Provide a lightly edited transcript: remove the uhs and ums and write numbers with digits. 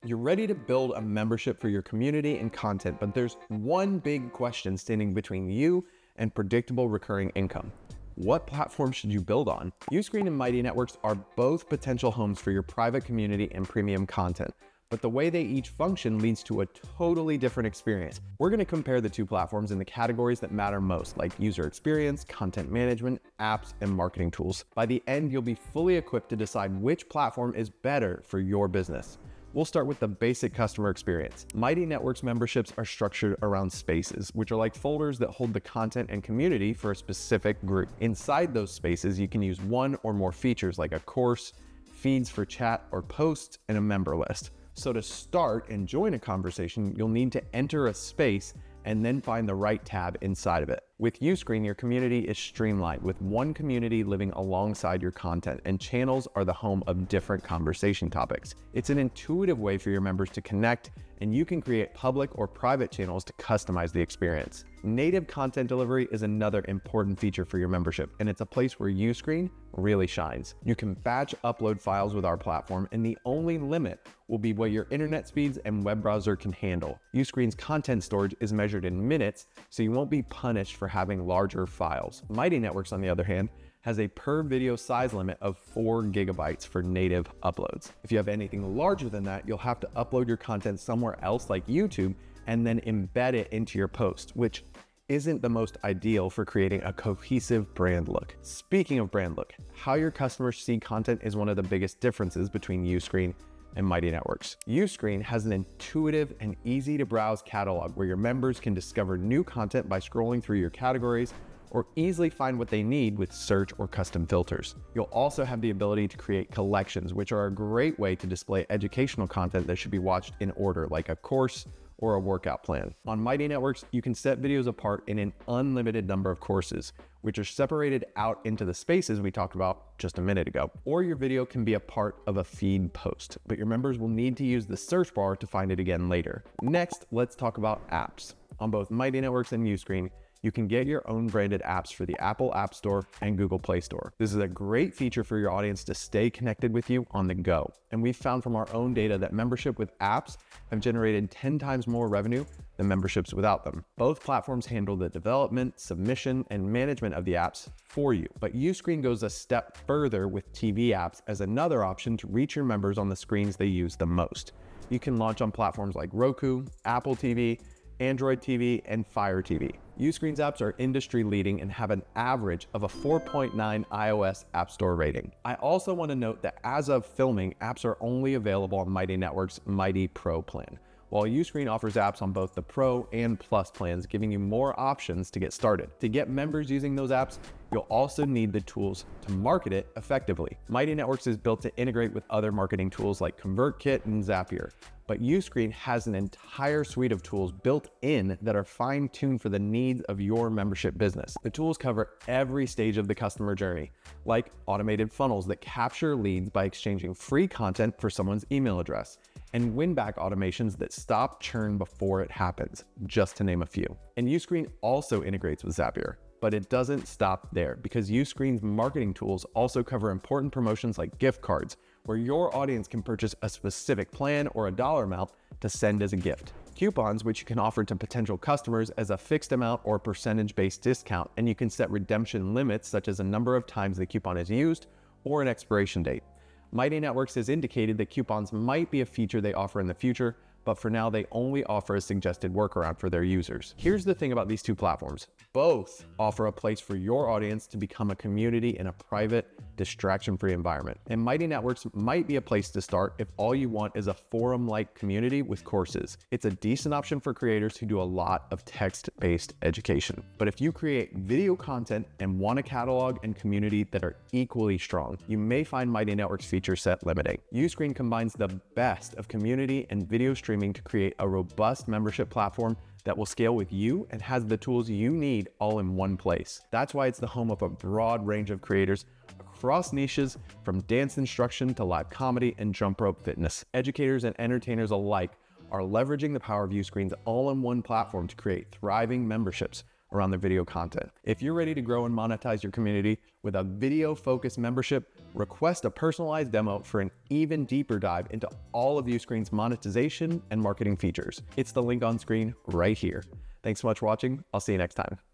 You're ready to build a membership for your community and content, but there's one big question standing between you and predictable recurring income. What platform should you build on? Uscreen and Mighty Networks are both potential homes for your private community and premium content, but the way they each function leads to a totally different experience. We're going to compare the two platforms in the categories that matter most, like user experience, content management, apps, and marketing tools. By the end, you'll be fully equipped to decide which platform is better for your business. We'll start with the basic customer experience. Mighty Networks memberships are structured around spaces, which are like folders that hold the content and community for a specific group. Inside those spaces, you can use one or more features like a course, feeds for chat or posts, and a member list. So to start and join a conversation, you'll need to enter a space and then find the right tab inside of it. With Uscreen, your community is streamlined, with one community living alongside your content, and channels are the home of different conversation topics. It's an intuitive way for your members to connect, and you can create public or private channels to customize the experience. Native content delivery is another important feature for your membership, and it's a place where Uscreen really shines. You can batch upload files with our platform, and the only limit will be what your internet speeds and web browser can handle. Uscreen's content storage is measured in minutes, so you won't be punished for having larger files. Mighty Networks, on the other hand, has a per video size limit of 4 gigabytes for native uploads. If you have anything larger than that, you'll have to upload your content somewhere else like YouTube and then embed it into your post, which isn't the most ideal for creating a cohesive brand look. Speaking of brand look, how your customers see content is one of the biggest differences between Uscreen and Mighty Networks. Uscreen has an intuitive and easy to browse catalog where your members can discover new content by scrolling through your categories or easily find what they need with search or custom filters. You'll also have the ability to create collections, which are a great way to display educational content that should be watched in order, like a course or a workout plan. On Mighty Networks, you can set videos apart in an unlimited number of courses, which are separated out into the spaces we talked about just a minute ago. Or your video can be a part of a feed post, but your members will need to use the search bar to find it again later. Next, let's talk about apps. On both Mighty Networks and Uscreen, you can get your own branded apps for the Apple App Store and Google Play Store. This is a great feature for your audience to stay connected with you on the go. And we've found from our own data that membership with apps have generated 10 times more revenue than memberships without them. Both platforms handle the development, submission, and management of the apps for you. But Uscreen goes a step further with TV apps as another option to reach your members on the screens they use the most. You can launch on platforms like Roku, Apple TV, Android TV, and Fire TV. Uscreen's apps are industry leading and have an average of a 4.9 iOS App Store rating. I also want to note that as of filming, apps are only available on Mighty Networks' Mighty Pro plan, while Uscreen offers apps on both the Pro and Plus plans, giving you more options to get started. To get members using those apps, you'll also need the tools to market it effectively. Mighty Networks is built to integrate with other marketing tools like ConvertKit and Zapier, but Uscreen has an entire suite of tools built in that are fine-tuned for the needs of your membership business. The tools cover every stage of the customer journey, like automated funnels that capture leads by exchanging free content for someone's email address, and win-back automations that stop churn before it happens, just to name a few. And Uscreen also integrates with Zapier. But it doesn't stop there, because Uscreen's marketing tools also cover important promotions like gift cards, where your audience can purchase a specific plan or a dollar amount to send as a gift. Coupons, which you can offer to potential customers as a fixed amount or percentage-based discount, and you can set redemption limits such as a number of times the coupon is used or an expiration date. Mighty Networks has indicated that coupons might be a feature they offer in the future, but for now they only offer a suggested workaround for their users. Here's the thing about these two platforms. Both offer a place for your audience to become a community in a private, distraction-free environment. And Mighty Networks might be a place to start if all you want is a forum-like community with courses. It's a decent option for creators who do a lot of text-based education. But if you create video content and want a catalog and community that are equally strong, you may find Mighty Networks feature set limiting. Uscreen combines the best of community and video streaming to create a robust membership platform that will scale with you and has the tools you need all in one place. That's why it's the home of a broad range of creators across niches, from dance instruction to live comedy and jump rope fitness. Educators and entertainers alike are leveraging the power of Uscreen's all-in-one platform to create thriving memberships around their video content. If you're ready to grow and monetize your community with a video-focused membership, request a personalized demo for an even deeper dive into all of Uscreen's monetization and marketing features. It's the link on screen right here. Thanks so much for watching. I'll see you next time.